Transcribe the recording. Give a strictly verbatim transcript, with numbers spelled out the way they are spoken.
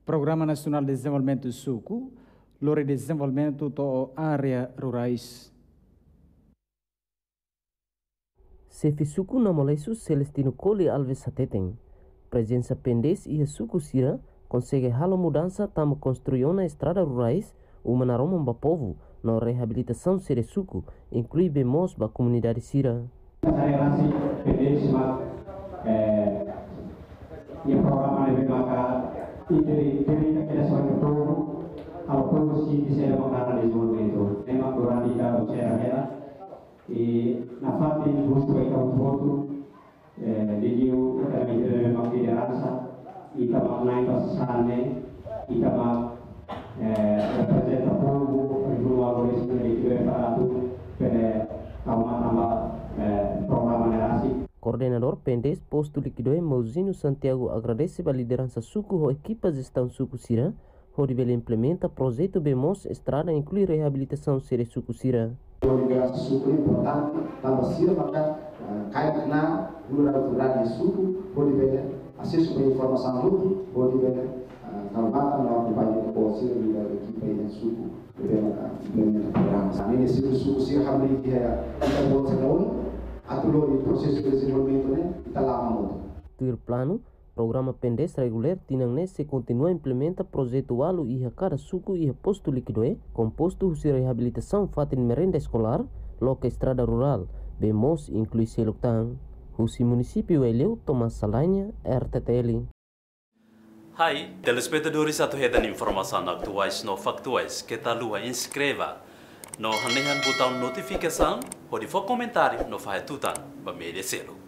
Programa Nacional de Desenvolvimento do Suco, Lore de Desenvolvimento to área rurais. Sefi suku na Molesu Celestino Cole Alves Sateten. Presença Pendes e suku Sira consegue halo mudança tamo construir uma estrada rurais uma na Roma ba povo na reabilitação sere suku inclui bemos ba comunidade Sira. Relasi Pendes eh e programa de maka interi interi que é só o povo ao povo se dizer uma desenvolvimento tema durante a era e na parte de busca de um voto de o também memang liderança e também naik ke sana e também representa povo valores de preparado para também programa nerasi. Coordenador Pendes posto liquidoe Mauzino Santiago agradece a liderança suku ho equipa gestão suku Sira ho dibele implementa projeto Bemos estrada inclui reabilitação sere suku Sira. Liderança suku importante tambah Sira maka kaya kena lurah-lurah suku ho dibele asis supaya informasi luki ho dibele kalbatan lawan banyak posisi juga equipa yang suku dibele maka implementa program. Ini suku suku Sira hamil dia kita buat sekarang atau di proses desenvolvimento né está lá muito. Tuir plano programa Pendes regular tinangne se continua implementa projeto alu iha cada suku iha posto liquidoe composto husi reabilitação fatin merenda escolar loca estrada rural bemos inclui selutang husi município eleu Thomas Salanya R T T L. Hai, telespectadores satu hetan informasi atuais no factuais kita lua inscreva no hanehan botão notificação ou de for comentário no faz tutan ba media selo.